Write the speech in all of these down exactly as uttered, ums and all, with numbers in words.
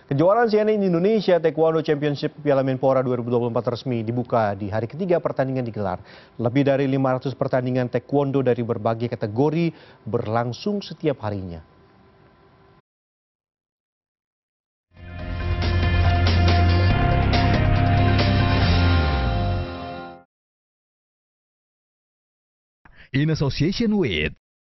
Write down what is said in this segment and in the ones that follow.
Kejuaraan C N N Indonesia Taekwondo Championship Piala Menpora dua ribu dua puluh empat resmi dibuka di hari ketiga pertandingan digelar. Lebih dari lima ratus pertandingan taekwondo dari berbagai kategori berlangsung setiap harinya. In association with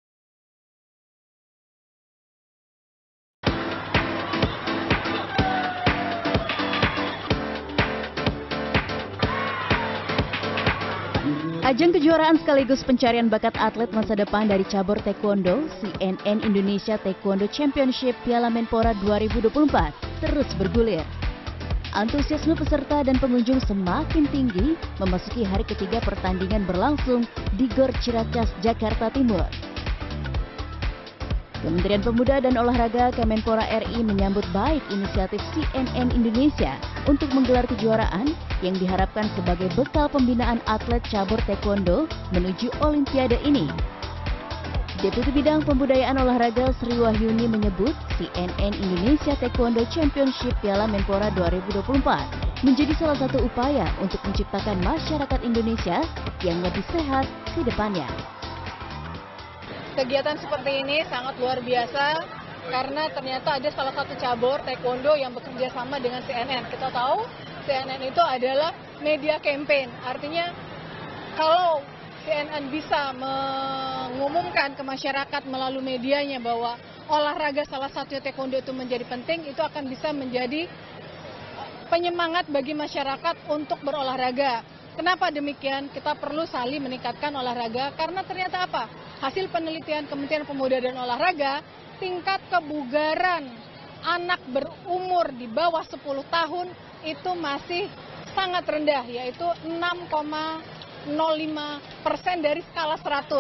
Ajang kejuaraan sekaligus pencarian bakat atlet masa depan dari cabur taekwondo C N N Indonesia Taekwondo Championship Piala Menpora dua ribu dua puluh empat terus bergulir. Antusiasme peserta dan pengunjung semakin tinggi memasuki hari ketiga pertandingan berlangsung di Gor Ciracas, Jakarta Timur. Kementerian Pemuda dan Olahraga Kemenpora R I menyambut baik inisiatif C N N Indonesia untuk menggelar kejuaraan yang diharapkan sebagai bekal pembinaan atlet cabur taekwondo menuju Olimpiade ini. Deputi Bidang Pembudayaan Olahraga Sri Wahyuni menyebut C N N Indonesia Taekwondo Championship Piala Menpora dua ribu dua puluh empat menjadi salah satu upaya untuk menciptakan masyarakat Indonesia yang lebih sehat di depannya. Kegiatan seperti ini sangat luar biasa karena ternyata ada salah satu cabur taekwondo yang bekerja sama dengan C N N. Kita tahu C N N itu adalah media campaign, artinya kalau C N N bisa mengumumkan ke masyarakat melalui medianya bahwa olahraga salah satu taekwondo itu menjadi penting, itu akan bisa menjadi penyemangat bagi masyarakat untuk berolahraga. Kenapa demikian? Kita perlu saling meningkatkan olahraga karena ternyata apa? Hasil penelitian Kementerian Pemuda dan Olahraga, tingkat kebugaran anak berumur di bawah sepuluh tahun itu masih sangat rendah, yaitu enam koma nol lima persen dari skala seratus.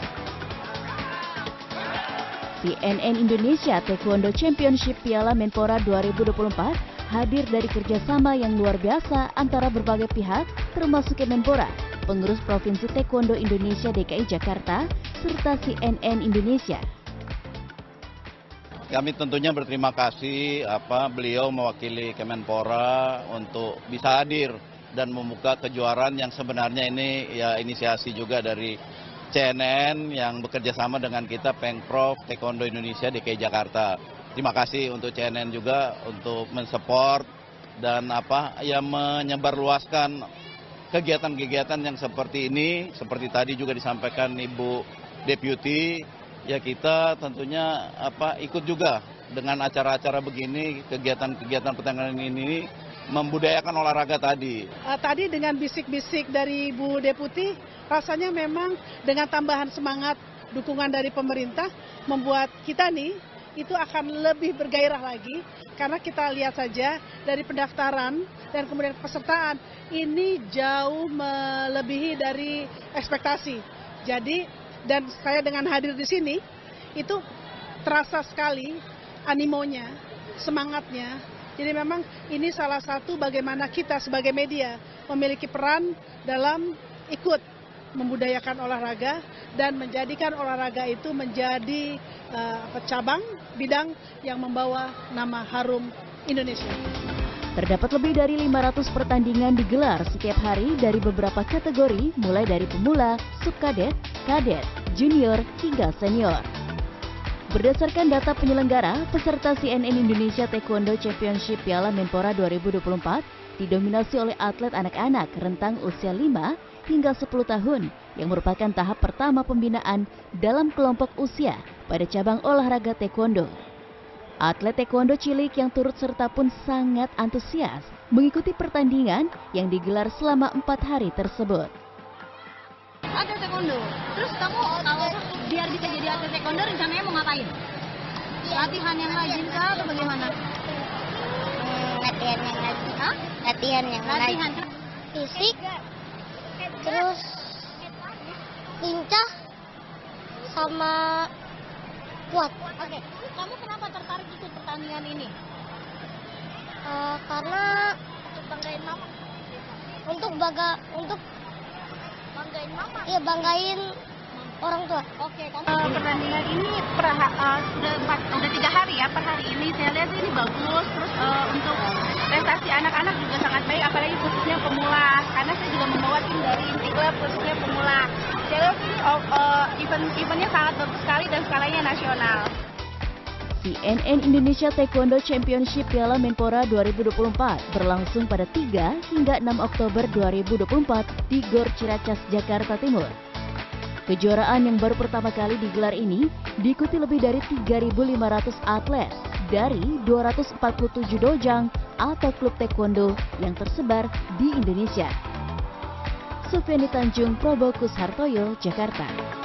C N N Indonesia Taekwondo Championship Piala Menpora dua ribu dua puluh empat hadir dari kerjasama yang luar biasa antara berbagai pihak, termasuk Kemenpora, pengurus Provinsi Taekwondo Indonesia D K I Jakarta, serta C N N Indonesia. Kami tentunya berterima kasih apa beliau mewakili Kemenpora untuk bisa hadir dan membuka kejuaraan yang sebenarnya ini ya inisiasi juga dari C N N yang bekerja sama dengan kita Pengprov Taekwondo Indonesia D K I Jakarta. Terima kasih untuk C N N juga untuk mensupport dan apa ya menyebarluaskan kegiatan-kegiatan yang seperti ini, seperti tadi juga disampaikan Ibu Deputi, ya kita tentunya apa ikut juga dengan acara-acara begini, kegiatan-kegiatan pertandingan ini membudayakan olahraga tadi. Uh, tadi dengan bisik-bisik dari Ibu Deputi, rasanya memang dengan tambahan semangat dukungan dari pemerintah membuat kita nih itu akan lebih bergairah lagi karena kita lihat saja dari pendaftaran dan kemudian pesertaan ini jauh melebihi dari ekspektasi. Jadi dan saya dengan hadir di sini itu terasa sekali animonya, semangatnya. Jadi memang ini salah satu bagaimana kita sebagai media memiliki peran dalam ikut membudayakan olahraga dan menjadikan olahraga itu menjadi uh, cabang bidang yang membawa nama harum Indonesia. Terdapat lebih dari lima ratus pertandingan digelar setiap hari dari beberapa kategori mulai dari pemula, subkadet, kadet, junior, hingga senior. Berdasarkan data penyelenggara, peserta C N N Indonesia Taekwondo Championship Piala Menpora dua ribu dua puluh empat didominasi oleh atlet anak-anak rentang usia lima hingga sepuluh tahun yang merupakan tahap pertama pembinaan dalam kelompok usia pada cabang olahraga taekwondo. Atlet taekwondo cilik yang turut serta pun sangat antusias mengikuti pertandingan yang digelar selama empat hari tersebut. Atlet taekwondo, terus kamu kalau biar bisa jadi atlet taekwondo rencananya mau ngapain? Latihan yang rajin kah atau bagaimana? Hmm, latihan yang rajin. Hah? Latihan yang Latihan rajin. Fisik, terus lincah sama kuat. Oke, kamu kenapa tertarik ikut pertandingan ini? Uh, karena Untuk banggain mama? untuk bangga untuk Banggain mama? ya banggain orang tua. Oke, kamu uh, pertandingan ini per, uh, sudah empat, udah tiga hari ya per hari ini. Saya lihat ini bagus. Terus uh, untuk prestasi anak-anak juga sangat baik, apalagi khususnya pemula. Karena saya juga membawa tim dari inti klub khususnya pemula. Saya lihat ini uh, uh, event-eventnya sangat bagus sekali dan skalanya nasional. C N N Indonesia Taekwondo Championship Piala Menpora dua ribu dua puluh empat berlangsung pada tiga hingga enam Oktober dua ribu dua puluh empat di Gor Ciracas, Jakarta Timur. Kejuaraan yang baru pertama kali digelar ini diikuti lebih dari tiga ribu lima ratus atlet dari dua ratus empat puluh tujuh dojang atau klub taekwondo yang tersebar di Indonesia. Sufiani Tanjung, Probokus Hartoyo, Jakarta.